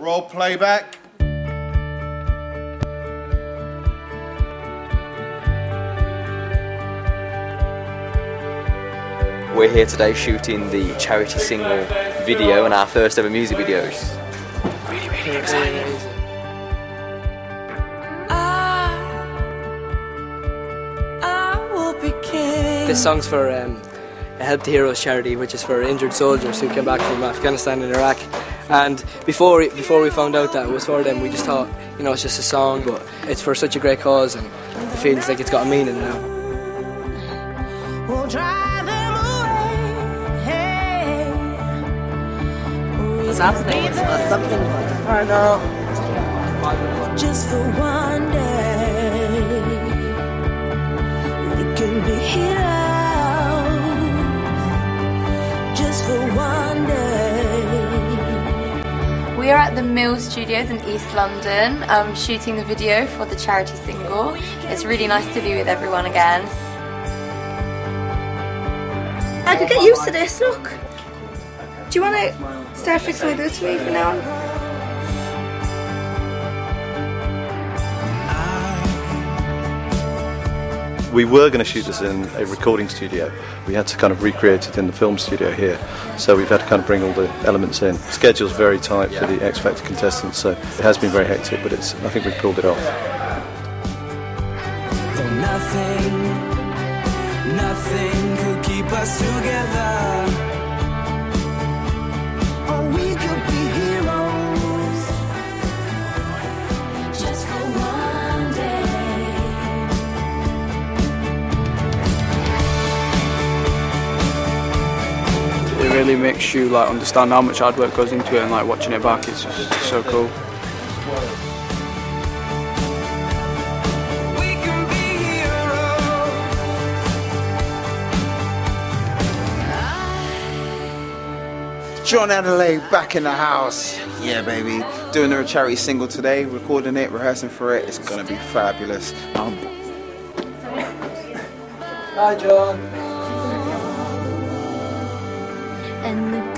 Roll playback. We're here today shooting the charity single video and our first ever music videos. Really exciting. This song's for Help the Heroes charity, which is for injured soldiers who came back from Afghanistan and Iraq. And before we found out that it was for them, we just thought, you know, it's just a song, but it's for such a great cause, and it feels like it's got a meaning now. What's happening? It's something. I know. Just for one day, we can be heroes. Just for one day. We are at the Mill Studios in East London, shooting the video for the charity single. It's really nice to be with everyone again. I could get used to this, look. Do you want to start fixing my boots for me for now? We were going to shoot this in a recording studio. We had to kind of recreate it in the film studio here. So we've had to kind of bring all the elements in. The schedule's very tight for the X Factor contestants, so it has been very hectic, but I think we've pulled it off. Nothing could keep us together. It really makes you like understand how much hard work goes into it, and like watching it back, it's just so cool. John Adelaide back in the house. Yeah, baby. Doing a charity single today, recording it, rehearsing for it. It's gonna be fabulous. Hi, John. And the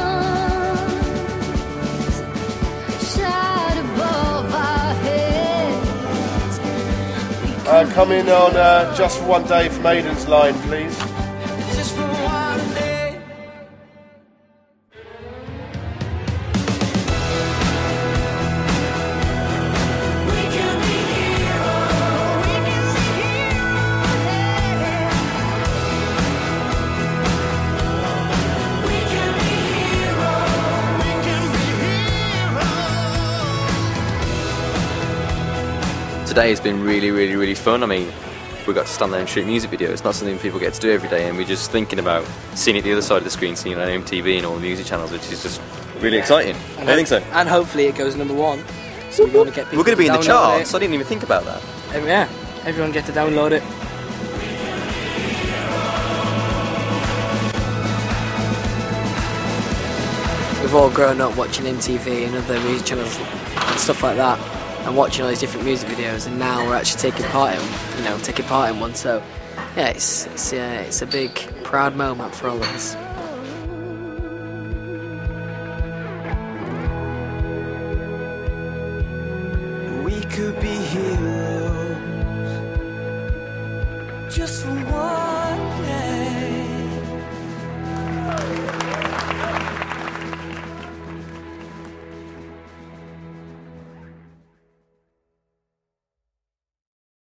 guns shot above our heads. Come in on Just for One Day from Aiden's line, please. Just for one day. Today has been really fun. I mean, we got to stand there and shoot music videos. It's not something people get to do every day, and we're just thinking about seeing it the other side of the screen, seeing it on MTV and all the music channels, which is just really exciting. I think so. And hopefully it goes #1. So we're going to be in the charts. I didn't even think about that. Yeah, everyone get to download it. We've all grown up watching MTV and other music channels and stuff like that, and watching all these different music videos, and now we're actually taking part in one. So yeah, it's a big proud moment for all of us.